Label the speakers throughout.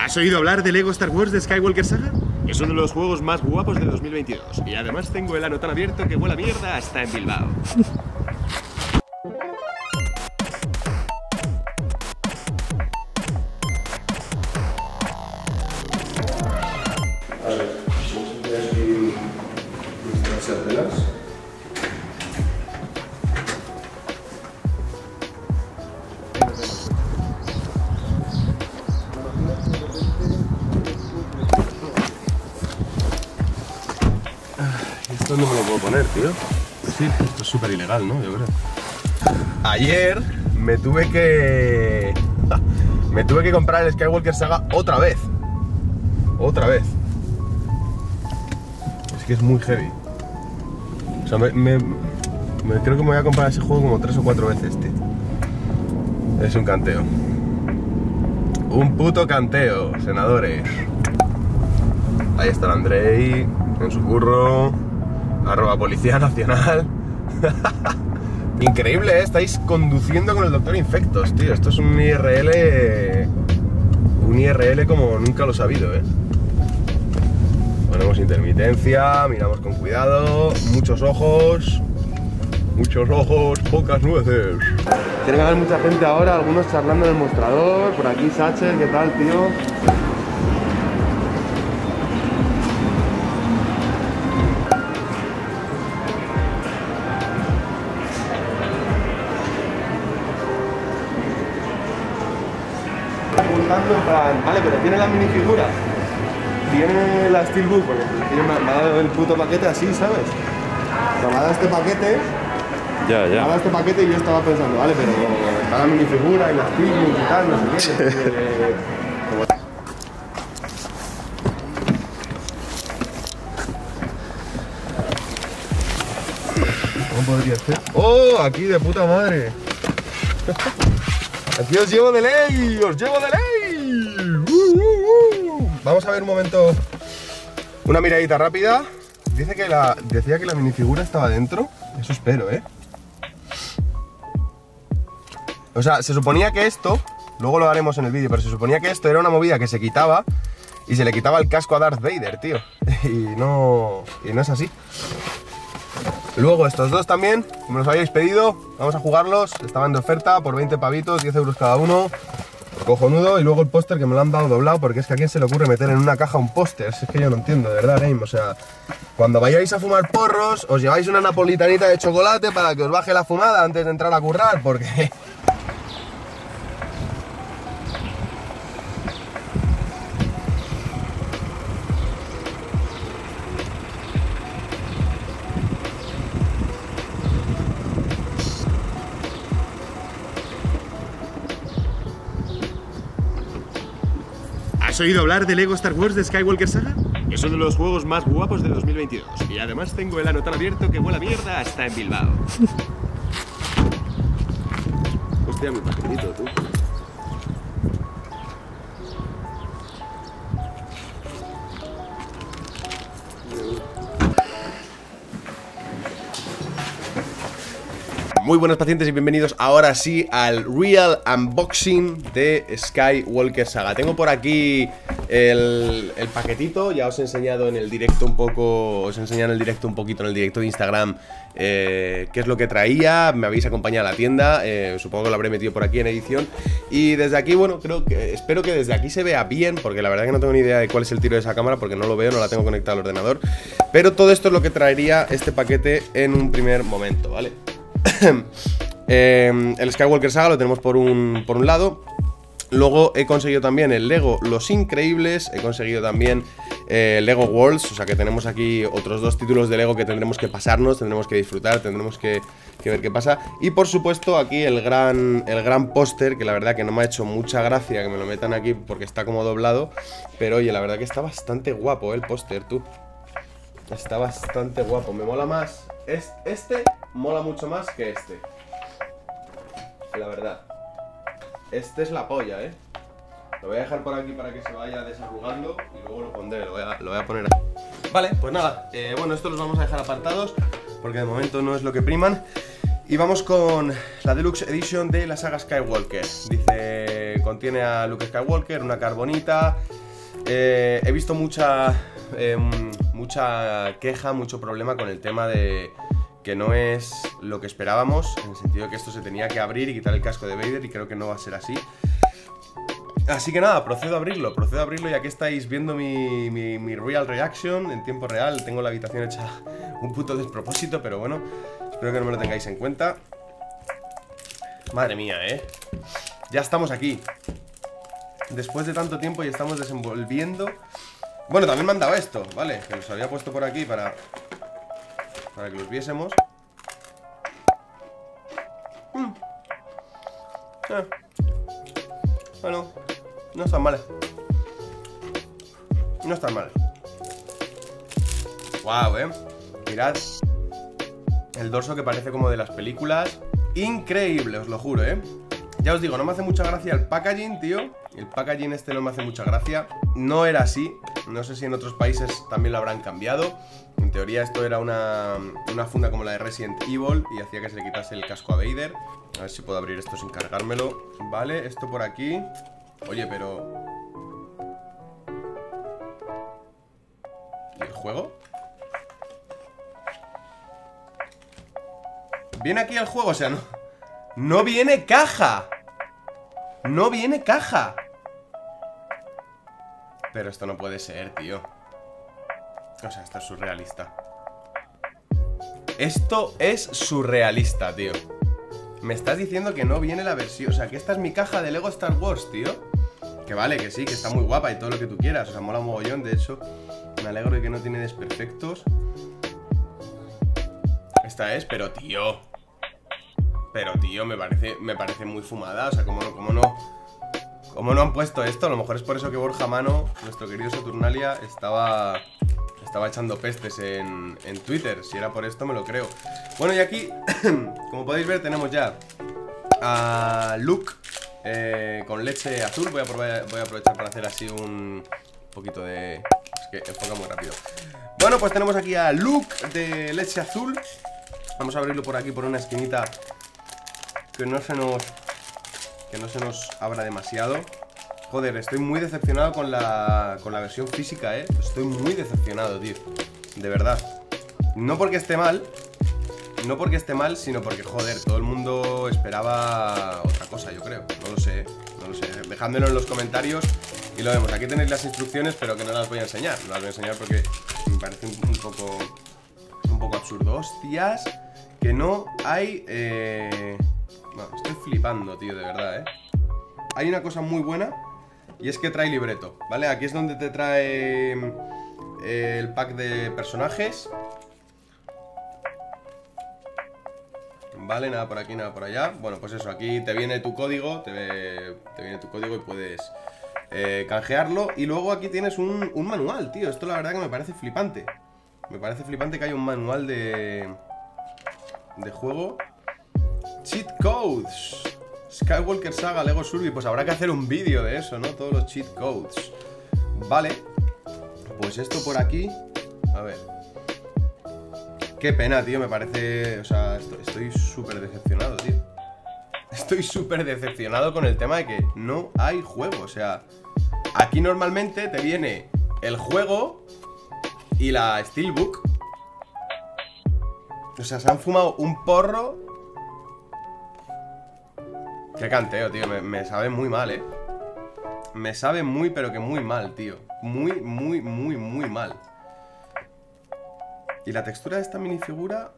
Speaker 1: ¿Has oído hablar de Lego Star Wars de Skywalker Saga? Es uno de los juegos más guapos de 2022. Y además tengo el ano tan abierto que huele a mierda hasta en Bilbao.
Speaker 2: A ver, voy a escribir nuestras sartenas. Esto no me lo puedo poner, tío. Sí, esto es súper ilegal, ¿no? Yo creo. Ayer me tuve que comprar el Skywalker Saga otra vez. Otra vez. Es que es muy heavy. O sea, creo que me voy a comprar ese juego como 3 o 4 veces, tío. Es un canteo. Un puto canteo, senadores. Ahí está el Andrei, en su burro. @Policía Nacional. Increíble, ¿eh? Estáis conduciendo con el Doctor Infectos, tío. Esto es un IRL. Un IRL como nunca lo he sabido, ¿eh? Ponemos intermitencia, miramos con cuidado, muchos ojos, pocas nueces. Tiene que haber mucha gente ahora, algunos charlando en el mostrador. Por aquí Sacher, ¿qué tal, tío? En plan, vale, pero tiene la minifigura, tiene la Steelbook, porque me ha dado el puto paquete así, ¿sabes? O sea, me ha dado este paquete, me ha dado este paquete y yo estaba pensando, vale, pero está la minifigura y la Steelbook y tal, no sé qué. ¿Cómo podría ser? ¡Oh! Aquí de puta madre. Aquí os llevo de ley, os llevo de ley. Vamos a ver un momento, una miradita rápida. Decía que la minifigura estaba dentro. Eso espero, ¿eh? O sea, se suponía que esto, luego lo haremos en el vídeo, pero se suponía que esto era una movida que se quitaba y se le quitaba el casco a Darth Vader, tío. Y no es así. Luego estos dos también, como los habéis pedido, vamos a jugarlos. Estaban de oferta por 20 pavitos, 10 euros cada uno. Cojonudo. Y luego el póster que me lo han dado doblado, porque es que a quién se le ocurre meter en una caja un póster. Es que yo no entiendo, de verdad, Game. O sea, cuando vayáis a fumar porros, os lleváis una napolitanita de chocolate para que os baje la fumada antes de entrar a currar, porque...
Speaker 1: ¿Has oído hablar de Lego Star Wars de Skywalker Saga? Es uno de los juegos más guapos de 2022. Y además tengo el ano tan abierto que huele a mierda hasta en Bilbao. Hostia, mi paquetito, tú.
Speaker 2: Muy buenas pacientes y bienvenidos ahora sí al Real Unboxing de Skywalker Saga. Tengo por aquí el paquetito, ya os he enseñado en el directo un poco, os he enseñado en el directo un poquito, en el directo de Instagram, qué es lo que traía. Me habéis acompañado a la tienda, supongo que lo habré metido por aquí en edición. Y desde aquí, bueno, espero que desde aquí se vea bien, porque la verdad que no tengo ni idea de cuál es el tiro de esa cámara, porque no lo veo, no la tengo conectada al ordenador. Pero todo esto es lo que traería este paquete en un primer momento, ¿vale? El Skywalker Saga lo tenemos por un lado. Luego he conseguido también el Lego Los Increíbles. He conseguido también Lego Worlds. O sea que tenemos aquí otros dos títulos de Lego que tendremos que pasarnos, tendremos que disfrutar, tendremos que ver qué pasa. Y por supuesto aquí el gran póster, que la verdad que no me ha hecho mucha gracia que me lo metan aquí porque está como doblado. Pero oye, la verdad que está bastante guapo el póster, tú. Está bastante guapo, me mola más. Este mola mucho más que este, la verdad. Este es la polla, ¿eh? Lo voy a dejar por aquí para que se vaya desarrugando y luego lo pondré, lo voy a poner aquí. Vale, pues nada, bueno, estos los vamos a dejar apartados porque de momento no es lo que priman. Y vamos con la Deluxe Edition de la saga Skywalker. Dice, contiene a Luke Skywalker, una carbonita, He visto mucha queja, mucho problema con el tema de que no es lo que esperábamos, en el sentido de que esto se tenía que abrir y quitar el casco de Vader, y creo que no va a ser así. Así que nada, procedo a abrirlo y aquí estáis viendo mi real reaction en tiempo real. Tengo la habitación hecha un puto despropósito, pero bueno, espero que no me lo tengáis en cuenta. Madre mía, ya estamos aquí. Después de tanto tiempo ya estamos desenvolviendo. Bueno, también me han dado esto, ¿vale? Que los había puesto por aquí para que los viésemos. Bueno, no están mal. No están mal. Wow, mirad el dorso, que parece como de las películas. Increíble, os lo juro, Ya os digo, no me hace mucha gracia el packaging, tío. El packaging este no me hace mucha gracia. No era así. No sé si en otros países también lo habrán cambiado. En teoría esto era una funda como la de Resident Evil y hacía que se le quitase el casco a Vader. A ver si puedo abrir esto sin cargármelo. Vale, esto por aquí. Oye, pero... ¿y el juego? ¿Viene aquí el juego? O sea, no viene caja. No viene caja. Pero esto no puede ser, tío. O sea, esto es surrealista. Esto es surrealista, tío. Me estás diciendo que no viene la versión... O sea, que esta es mi caja de Lego Star Wars, tío. Que vale, que sí, que está muy guapa y todo lo que tú quieras. O sea, mola un mogollón, de hecho. Me alegro de que no tiene desperfectos. Esta es, pero tío... Pero tío, me parece muy fumada. O sea, ¿cómo no han puesto esto? A lo mejor es por eso que Borja Mano, nuestro querido Saturnalia, estaba echando pestes en Twitter. Si era por esto, me lo creo. Bueno, y aquí, como podéis ver, tenemos ya a Luke con leche azul. Voy a aprovechar para hacer así un poquito de... Es que enfoca muy rápido. Bueno, pues tenemos aquí a Luke de leche azul. Vamos a abrirlo por aquí, por una esquinita, que no se nos abra demasiado. Joder, estoy muy decepcionado con la versión física, Estoy muy decepcionado, tío. De verdad. No porque esté mal, sino porque, joder, todo el mundo esperaba otra cosa, yo creo. No lo sé. Dejádmelo en los comentarios y lo vemos. Aquí tenéis las instrucciones, pero que no las voy a enseñar. No las voy a enseñar porque me parece un poco absurdo. Hostias, que no hay... Bueno, estoy flipando, tío, de verdad, Hay una cosa muy buena, y es que trae libreto, ¿vale? Aquí es donde te trae el pack de personajes. Vale, nada por aquí, nada por allá. Bueno, pues eso, aquí te viene tu código. Te viene tu código y puedes canjearlo. Y luego aquí tienes un manual, tío. Esto la verdad que me parece flipante. Me parece flipante que haya un manual de juego. Cheat codes. Skywalker Saga, Lego Survey. Pues habrá que hacer un vídeo de eso, ¿no? Todos los cheat codes. Vale. Pues esto por aquí. A ver. Qué pena, tío, me parece... O sea, estoy súper decepcionado, tío. Estoy súper decepcionado con el tema de que no hay juego. O sea, aquí normalmente te viene el juego y la Steelbook. O sea, se han fumado un porro. Qué canteo, tío, me sabe muy mal, Me sabe muy, pero que muy mal, tío. Muy, muy, muy, muy mal. Y la textura de esta minifigura...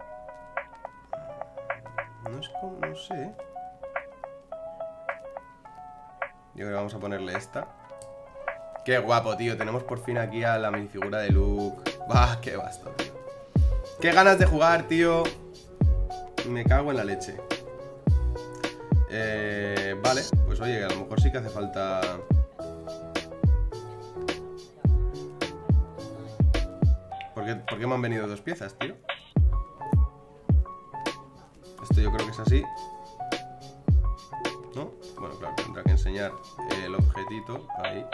Speaker 2: No sé. Yo creo que vamos a ponerle esta. Qué guapo, tío. Tenemos por fin aquí a la minifigura de Luke. Bah, qué basto, tío. Qué ganas de jugar, tío. Me cago en la leche. Vale, pues oye, a lo mejor sí que hace falta... ¿Por qué me han venido dos piezas, tío? Esto yo creo que es así, ¿no? Bueno, claro, tendrá que enseñar el objetito. Ahí.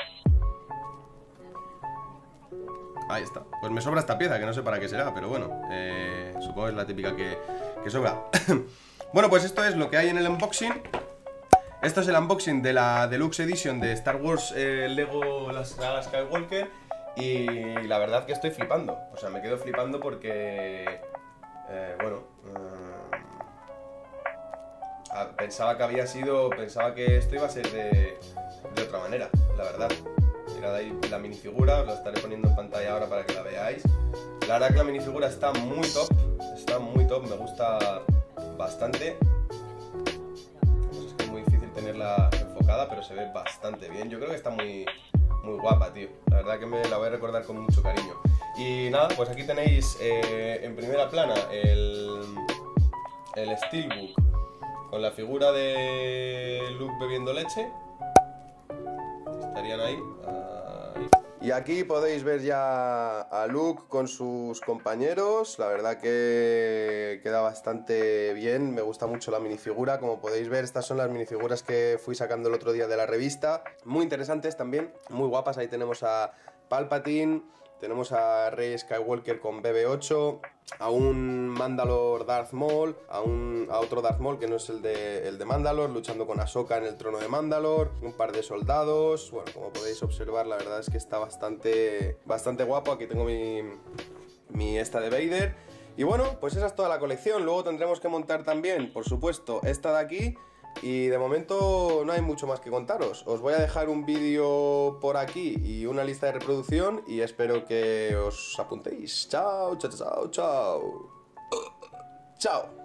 Speaker 2: Ahí está. Pues me sobra esta pieza, que no sé para qué será, pero bueno, supongo que es la típica que sobra. Bueno, pues esto es lo que hay en el unboxing. Esto es el unboxing de la Deluxe Edition de Star Wars Lego la saga Skywalker. Y la verdad que estoy flipando. O sea, me quedo flipando porque... pensaba que esto iba a ser de otra manera, la verdad. Mirad ahí la minifigura, os la estaré poniendo en pantalla ahora para que la veáis. La verdad que la minifigura está muy top, me gusta bastante. Es que es muy difícil tenerla enfocada, pero se ve bastante bien. Yo creo que está muy guapa, tío. La verdad que me la voy a recordar con mucho cariño. Y nada, pues aquí tenéis en primera plana el Steelbook con la figura de Luke bebiendo leche. Estarían ahí. Y aquí podéis ver ya a Luke con sus compañeros. La verdad que queda bastante bien. Me gusta mucho la minifigura. Como podéis ver, estas son las minifiguras que fui sacando el otro día de la revista. Muy interesantes también, muy guapas. Ahí tenemos a Palpatine, tenemos a Rey Skywalker con BB-8, a un Mandalore Darth Maul, a otro Darth Maul que no es el de Mandalore, luchando con Ahsoka en el trono de Mandalore, un par de soldados. Bueno, como podéis observar, la verdad es que está bastante guapo. Aquí tengo mi esta de Vader. Y bueno, pues esa es toda la colección. Luego tendremos que montar también, por supuesto, esta de aquí. Y de momento no hay mucho más que contaros. Os voy a dejar un vídeo por aquí y una lista de reproducción y espero que os apuntéis. Chao, chao, chao, chao. Chao.